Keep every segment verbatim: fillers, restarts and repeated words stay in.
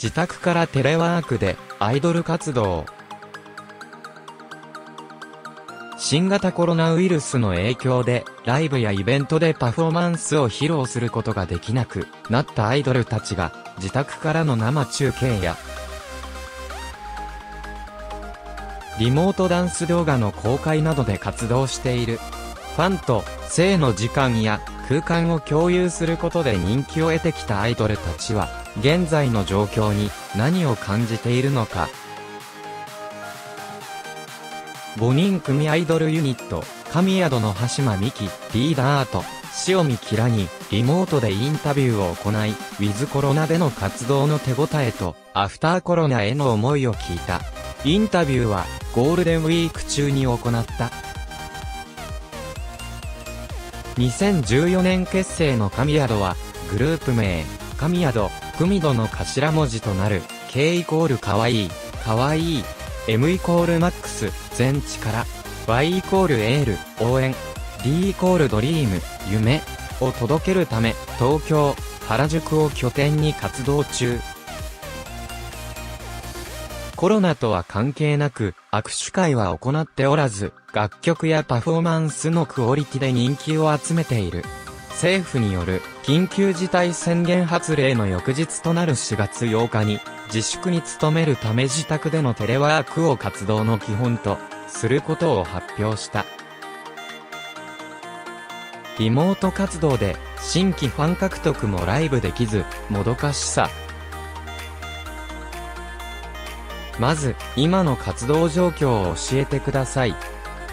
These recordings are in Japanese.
自宅からテレワークでアイドル活動。新型コロナウイルスの影響でライブやイベントでパフォーマンスを披露することができなくなったアイドルたちが自宅からの生中継やリモートダンス動画の公開などで活動している。ファンと性の時間や空間を共有することで人気を得てきたアイドルたちは現在の状況に何を感じているのか。ごにん組アイドルユニット、神宿の羽島美希、リーダーと、塩見キラに、リモートでインタビューを行い、ウィズコロナでの活動の手応えと、アフターコロナへの思いを聞いた。インタビューは、ゴールデンウィーク中に行った。にせんじゅうよねん結成の神宿は、グループ名、神宿、組戸の頭文字となる、K イコールかわいい、かわいい。M イコールマックス、全力。Y イコールエール、応援。D イコールドリーム、夢。を届けるため、東京、原宿を拠点に活動中。コロナとは関係なく、握手会は行っておらず、楽曲やパフォーマンスのクオリティで人気を集めている。政府による緊急事態宣言発令の翌日となるしがつようかに自粛に努めるため自宅でのテレワークを活動の基本とすることを発表した。リモート活動で新規ファン獲得もライブできずもどかしさ。まず今の活動状況を教えてください。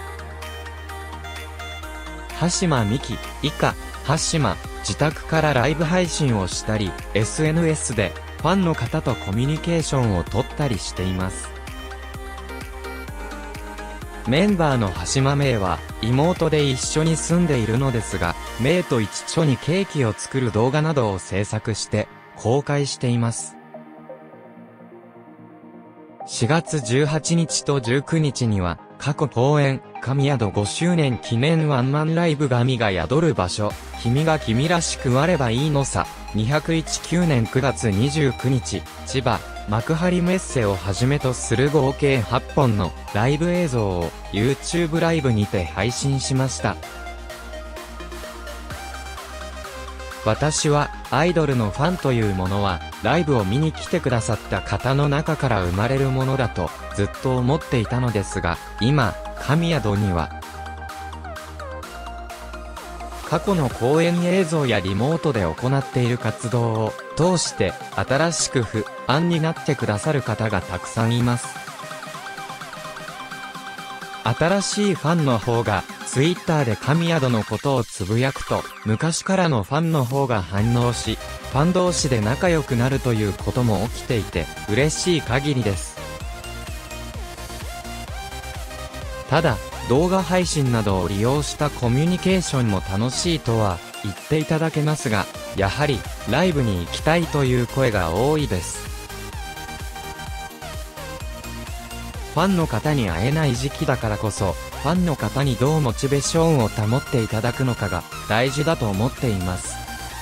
羽島美希以下羽島、自宅からライブ配信をしたり、エスエヌエス でファンの方とコミュニケーションを取ったりしています。メンバーの羽島芽は妹で一緒に住んでいるのですが、芽と一緒にケーキを作る動画などを制作して公開しています。しがつじゅうはちにちとじゅうくにちには過去公演、神宿ごしゅうねん記念ワンマンライブ神が宿る場所、君が君らしくあればいいのさ、にひゃくじゅうきゅうねんくがつにじゅうくにち、千葉、幕張メッセをはじめとする合計はっぽんのライブ映像を YouTube ライブにて配信しました。私はアイドルのファンというものはライブを見に来てくださった方の中から生まれるものだとずっと思っていたのですが、今、神宿には過去の公演映像やリモートで行っている活動を通して新しくファンになってくださる方がたくさんいます。新しいファンの方がツイッターで神宿のことをつぶやくと昔からのファンの方が反応し、ファン同士で仲良くなるということも起きていて嬉しい限りです。ただ、動画配信などを利用したコミュニケーションも楽しいとは言っていただけますが、やはりライブに行きたいという声が多いです。ファンの方に会えない時期だからこそ、ファンの方にどうモチベーションを保っていただくのかが大事だと思っています。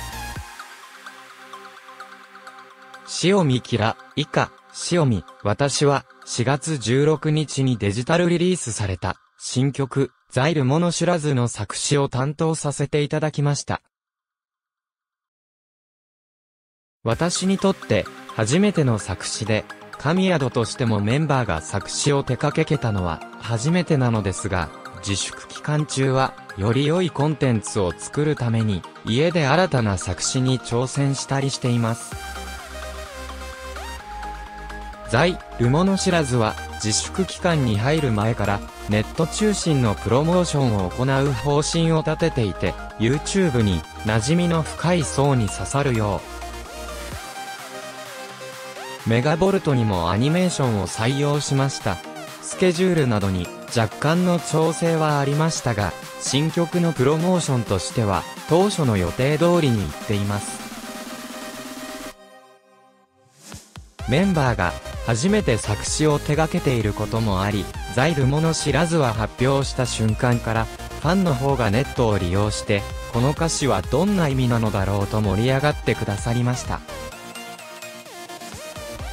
塩見キラ、以下、塩見、私はしがつじゅうろくにちにデジタルリリースされた新曲、ザイル物知らずの作詞を担当させていただきました。私にとって初めての作詞で、神宿としてもメンバーが作詞を手掛けたのは初めてなのですが、自粛期間中はより良いコンテンツを作るために家で新たな作詞に挑戦したりしています。ザイル物知らずは自粛期間に入る前からネット中心のプロモーションを行う方針を立てていて、YouTube に馴染みの深い層に刺さるよう、メガボルトにもアニメーションを採用しました。スケジュールなどに若干の調整はありましたが、新曲のプロモーションとしては当初の予定通りにいっています。メンバーが初めて作詞を手掛けていることもあり、ザイル物知らずは発表した瞬間からファンの方がネットを利用してこの歌詞はどんな意味なのだろうと盛り上がってくださりました。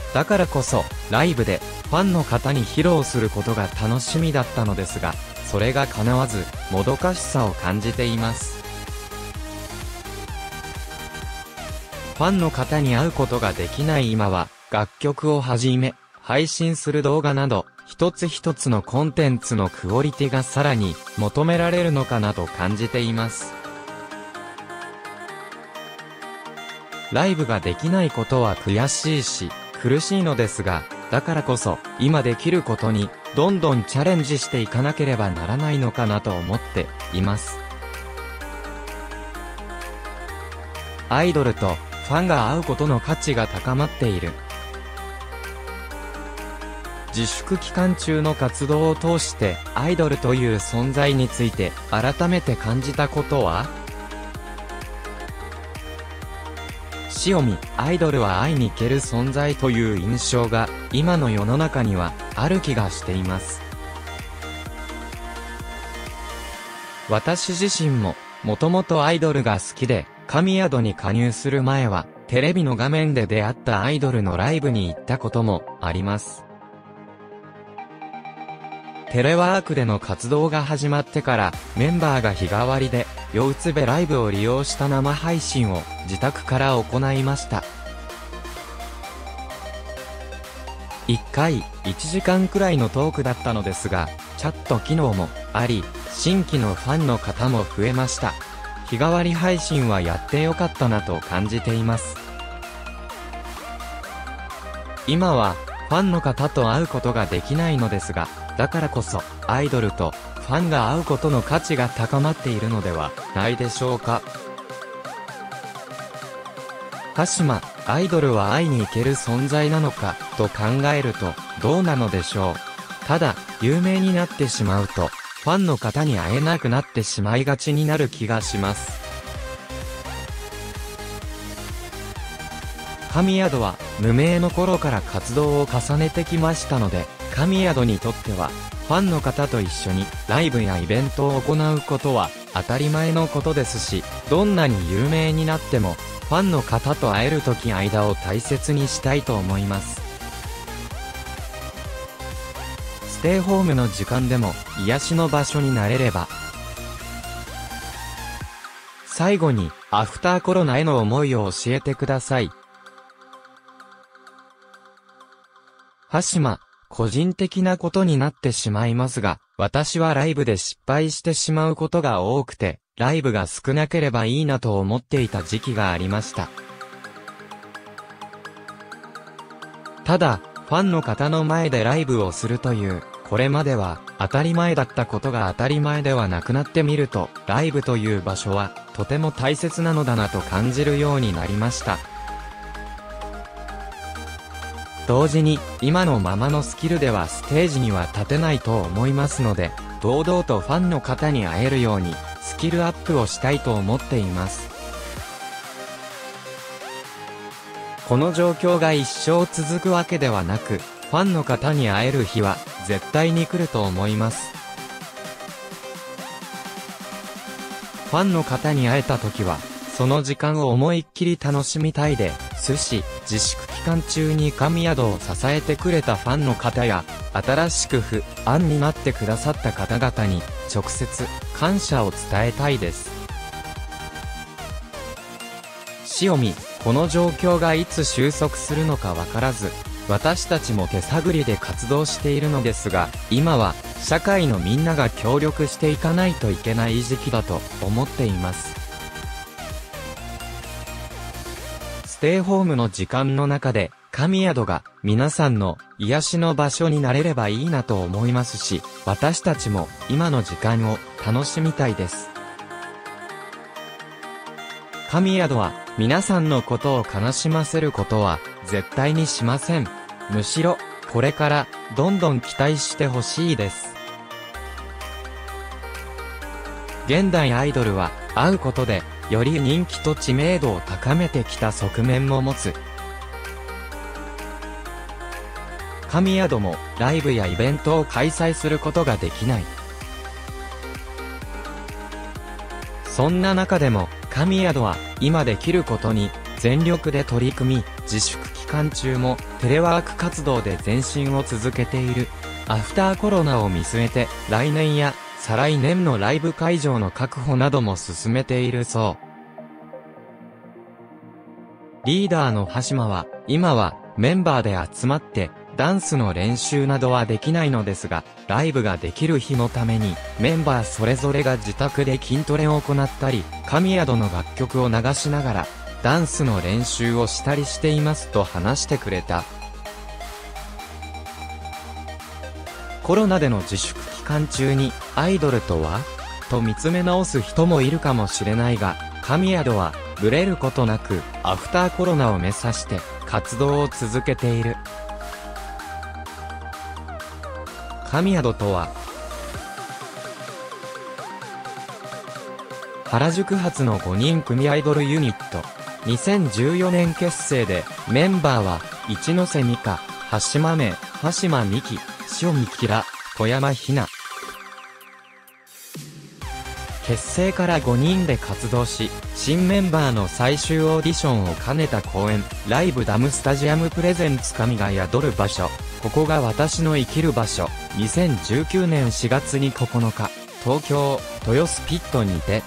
だからこそ、ライブで、ファンの方に披露することが楽しみだったのですが、それが叶わず、もどかしさを感じています。ファンの方に会うことができない今は、楽曲をはじめ、配信する動画など、一つ一つのコンテンツのクオリティがさらに求められるのかなと感じています。ライブができないことは悔しいし、苦しいのですが、だからこそ、今できることに、どんどんチャレンジしていかなければならないのかなと思っています。アイドルとファンが会うことの価値が高まっている。自粛期間中の活動を通してアイドルという存在について改めて感じたことは？塩見、アイドルは会いに行ける存在という印象が今の世の中にはある気がしています。私自身ももともとアイドルが好きで、神宿に加入する前はテレビの画面で出会ったアイドルのライブに行ったこともあります。テレワークでの活動が始まってからメンバーが日替わりでようつべライブを利用した生配信を自宅から行いました。いっかいいちじかんくらいのトークだったのですが、チャット機能もあり、新規のファンの方も増えました。日替わり配信はやってよかったなと感じています。今はファンの方と会うことができないのですが、だからこそアイドルとファンが会うことの価値が高まっているのではないでしょうか。鹿島、アイドルは会いに行ける存在なのかと考えるとどうなのでしょう。ただ有名になってしまうとファンの方に会えなくなってしまいがちになる気がします。神宿は無名の頃から活動を重ねてきましたので、神宿にとってはファンの方と一緒にライブやイベントを行うことは当たり前のことですし、どんなに有名になってもファンの方と会える時間を大切にしたいと思います。ステイホームの時間でも癒しの場所になれれば。最後にアフターコロナへの思いを教えてください。鹿島、個人的なことになってしまいますが、私はライブで失敗してしまうことが多くて、ライブが少なければいいなと思っていた時期がありました。ただ、ファンの方の前でライブをするという、これまでは当たり前だったことが当たり前ではなくなってみると、ライブという場所はとても大切なのだなと感じるようになりました。同時に、今のままのスキルではステージには立てないと思いますので、堂々とファンの方に会えるように、スキルアップをしたいと思っています。この状況が一生続くわけではなく、ファンの方に会える日は、絶対に来ると思います。ファンの方に会えた時は、その時間を思いっきり楽しみたいですし、自粛期間中に神宿を支えてくれたファンの方や、新しくファンになってくださった方々に、直接、感謝を伝えたいです。塩見、この状況がいつ収束するのかわからず、私たちも手探りで活動しているのですが、今は、社会のみんなが協力していかないといけない時期だと思っています。ステイホームの時間の中で、神宿が皆さんの癒しの場所になれればいいなと思いますし、私たちも今の時間を楽しみたいです。神宿は皆さんのことを悲しませることは絶対にしません。むしろ、これからどんどん期待してほしいです。現代アイドルは会うことで、より人気と知名度を高めてきた側面も持つ。神宿もライブやイベントを開催することができない。そんな中でも神宿は今できることに全力で取り組み、自粛期間中もテレワーク活動で前進を続けている。アフターコロナを見据えて来年や再来年のライブ会場の確保なども進めているそう。リーダーの羽島は、今はメンバーで集まってダンスの練習などはできないのですが、ライブができる日のためにメンバーそれぞれが自宅で筋トレを行ったり、神宿の楽曲を流しながらダンスの練習をしたりしていますと話してくれた。コロナでの自粛期間中にアイドルとはと見つめ直す人もいるかもしれないが、神宿はブレることなくアフターコロナを目指して活動を続けている。神宿とは、原宿発のごにん組アイドルユニット。にせんじゅうよねん結成で、メンバーは、一ノ瀬美香、羽島芽、羽島美希、塩見キラ、小山ひな。結成からごにんで活動し、新メンバーの最終オーディションを兼ねた公演、ライブダムスタジアムプレゼンツ神が宿る場所、ここが私の生きる場所、にせんじゅうきゅうねんしがつにここのか、東京、豊洲ピットにて、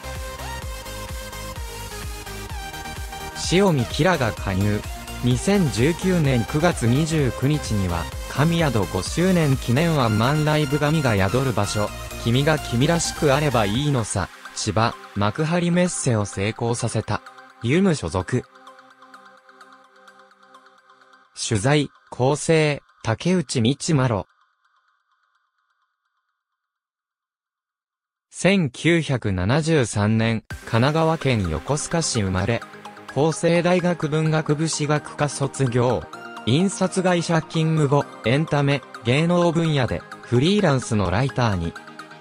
塩見キラが加入。にせんじゅうきゅうねんくがつにじゅうくにちには、神宿ごしゅうねん記念ワンマンライブ神が宿る場所、君が君らしくあればいいのさ、千葉、幕張メッセを成功させた。ユム所属。取材、構成、竹内道麻呂。せんきゅうひゃくななじゅうさんねん、神奈川県横須賀市生まれ。法政大学文学部史学科卒業。印刷会社勤務後、エンタメ、芸能分野でフリーランスのライターに。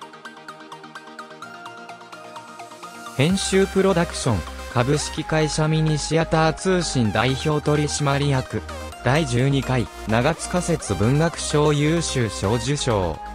編集プロダクション、株式会社ミニシアター通信代表取締役。だいじゅうにかい、長塚節文学賞優秀賞受賞。